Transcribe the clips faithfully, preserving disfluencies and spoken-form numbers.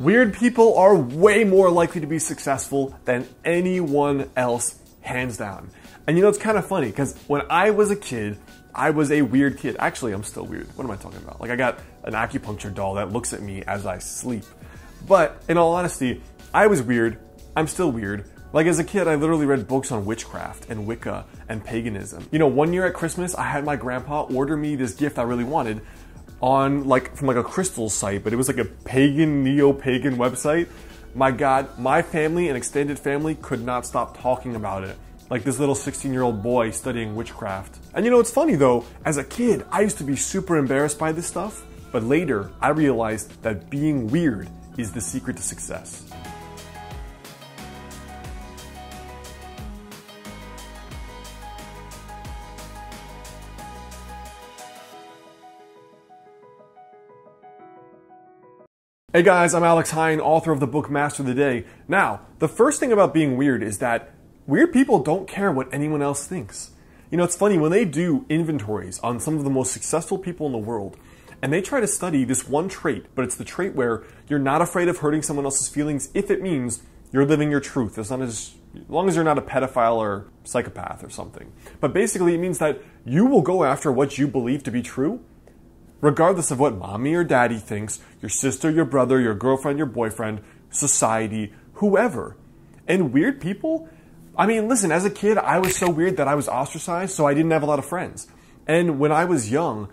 Weird people are way more likely to be successful than anyone else, hands down. And you know, it's kind of funny because when I was a kid, I was a weird kid. Actually, I'm still weird. What am I talking about? Like, I got an acupuncture doll that looks at me as I sleep. But in all honesty, I was weird. I'm still weird. Like, as a kid, I literally read books on witchcraft and Wicca and paganism. You know, one year at Christmas, I had my grandpa order me this gift I really wanted on, like, from like a crystal site, but it was like a pagan, neo-pagan website. My God, my family and extended family could not stop talking about it. Like this little sixteen-year-old boy studying witchcraft. And you know, it's funny though, as a kid, I used to be super embarrassed by this stuff, but later, I realized that being weird is the secret to success. Hey guys, I'm Alex Hine, author of the book Master the Day. Now, the first thing about being weird is that weird people don't care what anyone else thinks. You know, it's funny, when they do inventories on some of the most successful people in the world, and they try to study this one trait, but it's the trait where you're not afraid of hurting someone else's feelings if it means you're living your truth, as long as, as long as you're not a pedophile or psychopath or something. But basically, it means that you will go after what you believe to be true, regardless of what mommy or daddy thinks, your sister, your brother, your girlfriend, your boyfriend, society, whoever. And weird people, I mean, listen, as a kid, I was so weird that I was ostracized, so I didn't have a lot of friends. And when I was young,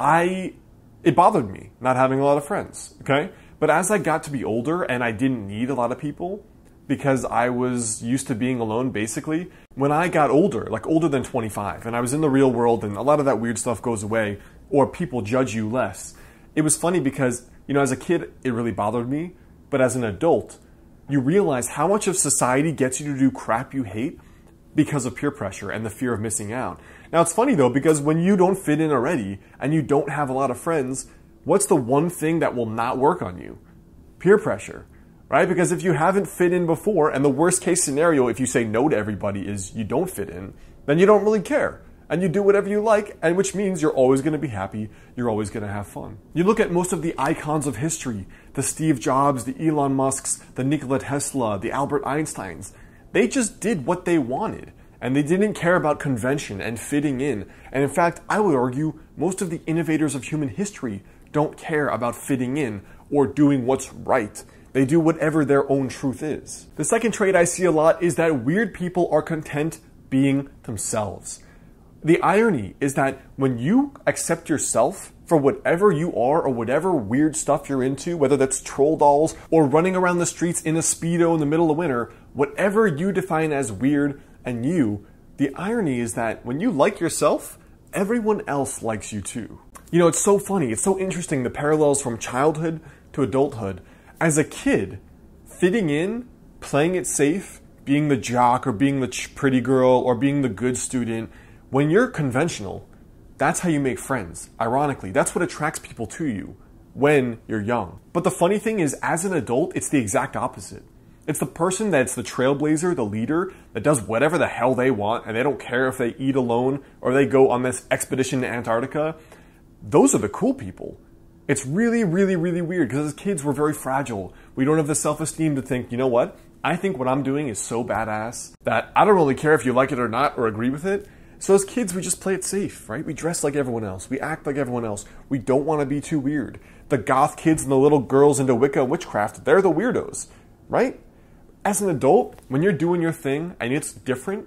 I, it bothered me not having a lot of friends, okay? But as I got to be older and I didn't need a lot of people, because I was used to being alone, basically, when I got older, like older than twenty-five, and I was in the real world and a lot of that weird stuff goes away, or people judge you less. It was funny because, you know, as a kid, it really bothered me, but as an adult, you realize how much of society gets you to do crap you hate because of peer pressure and the fear of missing out. Now, it's funny though, because when you don't fit in already and you don't have a lot of friends, what's the one thing that will not work on you? Peer pressure, right? Because if you haven't fit in before, and the worst case scenario if you say no to everybody is you don't fit in, then you don't really care. And you do whatever you like, and which means you're always going to be happy, you're always going to have fun. You look at most of the icons of history, the Steve Jobs, the Elon Musks, the Nikola Tesla, the Albert Einsteins. They just did what they wanted, and they didn't care about convention and fitting in. And in fact, I would argue most of the innovators of human history don't care about fitting in or doing what's right. They do whatever their own truth is. The second trait I see a lot is that weird people are content being themselves. The irony is that when you accept yourself for whatever you are or whatever weird stuff you're into, whether that's troll dolls or running around the streets in a Speedo in the middle of winter, whatever you define as weird and you, the irony is that when you like yourself, everyone else likes you too. You know, it's so funny, it's so interesting, the parallels from childhood to adulthood. As a kid, fitting in, playing it safe, being the jock or being the pretty girl or being the good student, when you're conventional, that's how you make friends. Ironically, that's what attracts people to you when you're young. But the funny thing is, as an adult, it's the exact opposite. It's the person that's the trailblazer, the leader, that does whatever the hell they want, and they don't care if they eat alone or they go on this expedition to Antarctica. Those are the cool people. It's really, really, really weird because as kids, we're very fragile. We don't have the self-esteem to think, you know what? I think what I'm doing is so badass that I don't really care if you like it or not or agree with it. So as kids, we just play it safe, right? We dress like everyone else. We act like everyone else. We don't want to be too weird. The goth kids and the little girls into Wicca and witchcraft, they're the weirdos, right? As an adult, when you're doing your thing and it's different,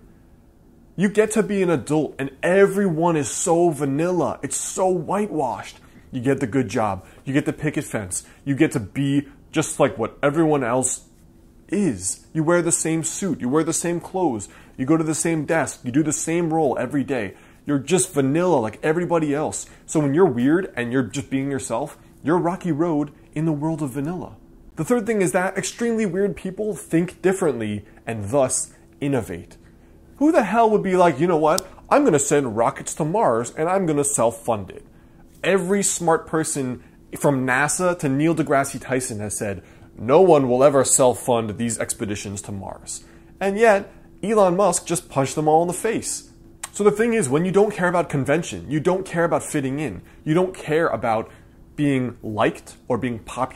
you get to be an adult and everyone is so vanilla. It's so whitewashed. You get the good job. You get the picket fence. You get to be just like what everyone else is. You wear the same suit. You wear the same clothes. You go to the same desk. You do the same role every day. You're just vanilla like everybody else. So when you're weird and you're just being yourself, you're Rocky Road in the world of vanilla. The third thing is that extremely weird people think differently and thus innovate. Who the hell would be like, you know what? I'm going to send rockets to Mars and I'm going to self-fund it. Every smart person from NASA to Neil deGrasse Tyson has said, no one will ever self-fund these expeditions to Mars. And yet, Elon Musk just punched them all in the face. So the thing is, when you don't care about convention, you don't care about fitting in, you don't care about being liked or being popular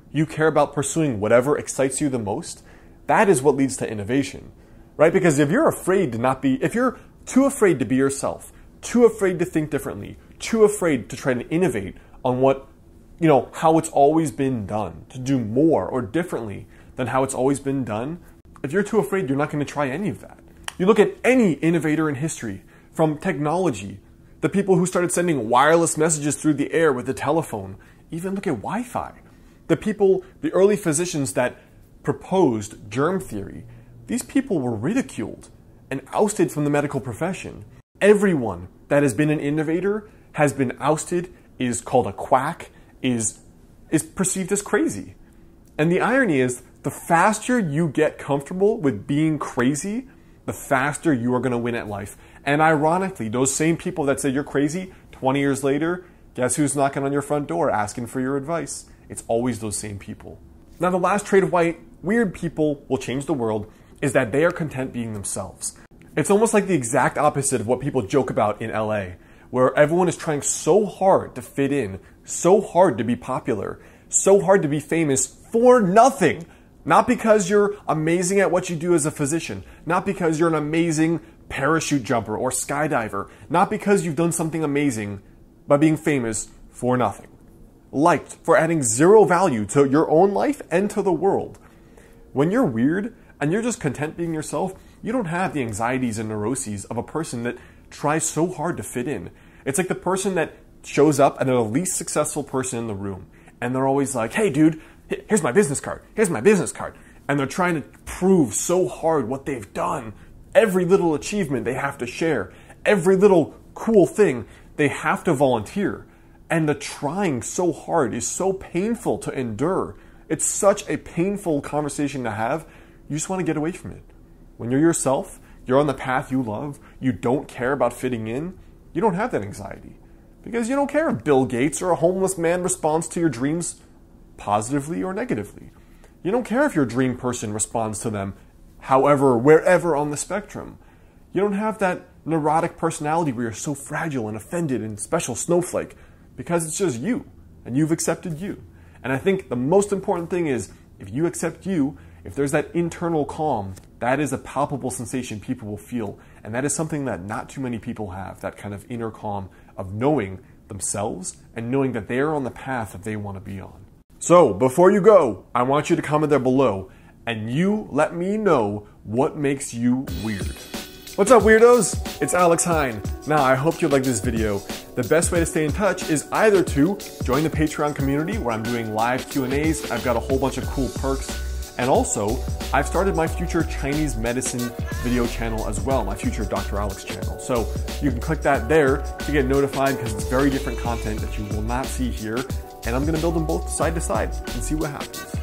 you care about pursuing whatever excites you the most, that is what leads to innovation, right? Because if you're afraid to not be, if you're too afraid to be yourself, too afraid to think differently, too afraid to try to innovate on what, you know, how it's always been done, to do more or differently than how it's always been done, if you're too afraid, you're not going to try any of that. You look at any innovator in history, from technology, the people who started sending wireless messages through the air with the telephone, even look at Wi-Fi. The people, the early physicians that proposed germ theory, these people were ridiculed and ousted from the medical profession. Everyone that has been an innovator has been ousted, is called a quack, is, is perceived as crazy. And the irony is, the faster you get comfortable with being crazy, the faster you are going to win at life. And ironically, those same people that say you're crazy, twenty years later, guess who's knocking on your front door asking for your advice? It's always those same people. Now, the last trait of why weird people will change the world is that they are content being themselves. It's almost like the exact opposite of what people joke about in L A, where everyone is trying so hard to fit in, so hard to be popular, so hard to be famous for nothing. Not because you're amazing at what you do as a physician, not because you're an amazing parachute jumper or skydiver, not because you've done something amazing by being famous for nothing. Liked for adding zero value to your own life and to the world. When you're weird and you're just content being yourself, you don't have the anxieties and neuroses of a person that tries so hard to fit in. It's like the person that shows up and they're the least successful person in the room. And they're always like, hey dude, here's my business card, here's my business card. And they're trying to prove so hard what they've done. Every little achievement they have to share. Every little cool thing they have to volunteer. And the trying so hard is so painful to endure. It's such a painful conversation to have. You just want to get away from it. When you're yourself, you're on the path you love, you don't care about fitting in, you don't have that anxiety. Because you don't care if Bill Gates or a homeless man responds to your dreams positively or negatively. You don't care if your dream person responds to them however, wherever on the spectrum. You don't have that neurotic personality where you're so fragile and offended and special snowflake, because it's just you, and you've accepted you. And I think the most important thing is, if you accept you, if there's that internal calm, that is a palpable sensation people will feel. And that is something that not too many people have, that kind of inner calm of knowing themselves and knowing that they are on the path that they want to be on. So, before you go, I want you to comment there below and you let me know what makes you weird. What's up, weirdos? It's Alex Hine. Now, I hope you liked this video. The best way to stay in touch is either to join the Patreon community where I'm doing live Q and A's. I've got a whole bunch of cool perks. And also, I've started my future Chinese medicine video channel as well, my future Doctor Alex channel. So you can click that there to get notified because it's very different content that you will not see here. And I'm gonna build them both side to side and see what happens.